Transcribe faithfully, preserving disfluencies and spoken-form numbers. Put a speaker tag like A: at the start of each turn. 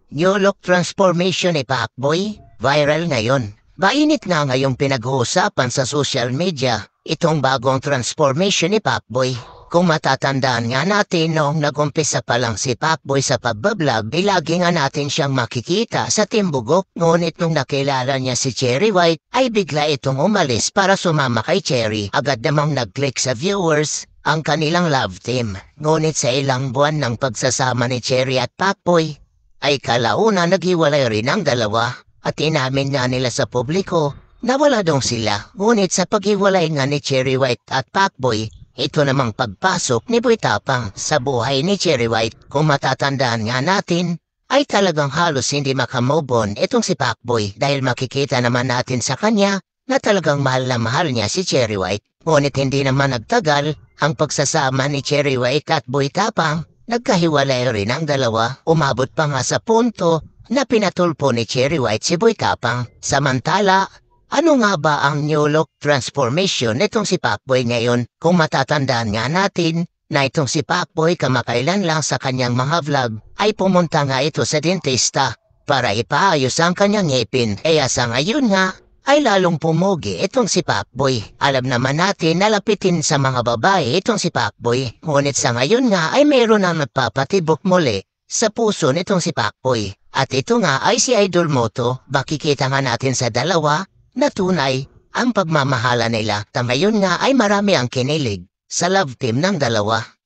A: New look transformation ni Pacboy, viral ngayon. Mainit nga ngayong pinag-uusapan sa social media, itong bagong transformation ni Pacboy. Kung matatandaan nga natin noong nag-umpisa pa lang si Pacboy sa pagbablog, eh lagi nga natin siyang makikita sa Timbukok. Ngunit nung nakilala niya si Cherry White, ay bigla itong umalis para sumama kay Cherry. Agad namang nag-click sa viewers ang kanilang love team. Ngunit sa ilang buwan ng pagsasama ni Cherry at Pacboy, ay kalauna naghiwalay rin ang dalawa at inamin nga nila sa publiko na wala dong sila. Ngunit sa paghiwalay nga ni Cherry White at Pacboy, ito namang pagpasok ni Boy Tapang sa buhay ni Cherry White. Kung matatandaan nga natin, ay talagang halos hindi makamove on itong si Pacboy dahil makikita naman natin sa kanya na talagang mahal na mahal niya si Cherry White. Ngunit hindi naman nagtagal ang pagsasama ni Cherry White at Boy Tapang. Nagkahiwalay rin ang dalawa, umabot pa nga sa punto na pinatulpo ni Cherry White si Boy Tapang. Samantala, ano nga ba ang new look transformation nitong si Pacboy ngayon? Kung matatandaan nga natin na itong si Pacboy kamakailan lang sa kanyang mga vlog ay pumunta nga ito sa dentista para ipaayos ang kanyang ngipin. Kaya sa ngayon nga ay lalong pumugi itong si Pacboy. Alam naman natin na lapitin sa mga babae itong si Pacboy. Ngunit sa ngayon nga ay mayroon na nagpapatibok muli sa puso nitong si Pacboy. At ito nga ay si Idol Moto. Makikita nga natin sa dalawa na tunay ang pagmamahala nila. Ta ngayon nga ay marami ang kinilig sa love team ng dalawa.